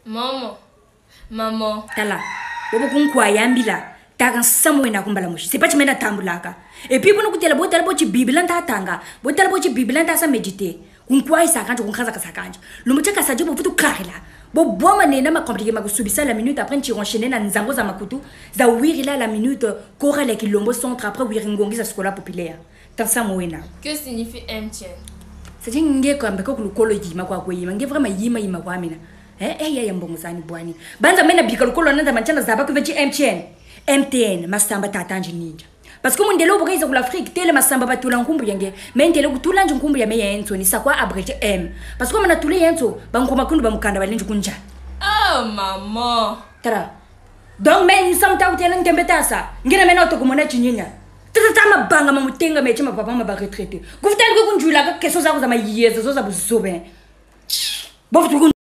Maman. Maman. Tala. Bobo kunkwa yambila. Tagan samwe na kumbala mushi. C'est pas tu mena tambulaka. Et puis bono kutela botala bochi Bible anta tanga. Botala bochi Bible anta sa méditer. Kunkwa isa kanje kunkaza kasakanje. Lumucha kasaje bo futu karela. Bo boma nena ma compliqué ma subisa la minute après tu enchaîner na nzango za makutu. Za wiri la la minute korale kilombo centre après wiri ngongi za scola populaire. Tant ça moena. Que signifie MTN? C'est nge ko ambeko kulukolo yima kwa kweyima. Nge vraiment yima kwa mina. Ya mbongozani bwani. Banza mena bika lukolo nanda manchana zaba ku vechi MTN masamba tatanje ninja. Parce que mon delo boka pour l'Afrique tele masamba batula nkumbu yange. Mais ndelo kutula nkumbu ya meya enso ni sakwa abrégé M. Parce que mana tule yenso bankoma kundu bamukanda balinju kunja. Oh maman. Tara. Donc men samta utela ntembetasa. Ngina mena otokumona chinyinya. Tata mabanga mamutenga meche mapapa maba retraité. Kufutali kunjula ka keso zako za mayeza zo za buzobe. Bofu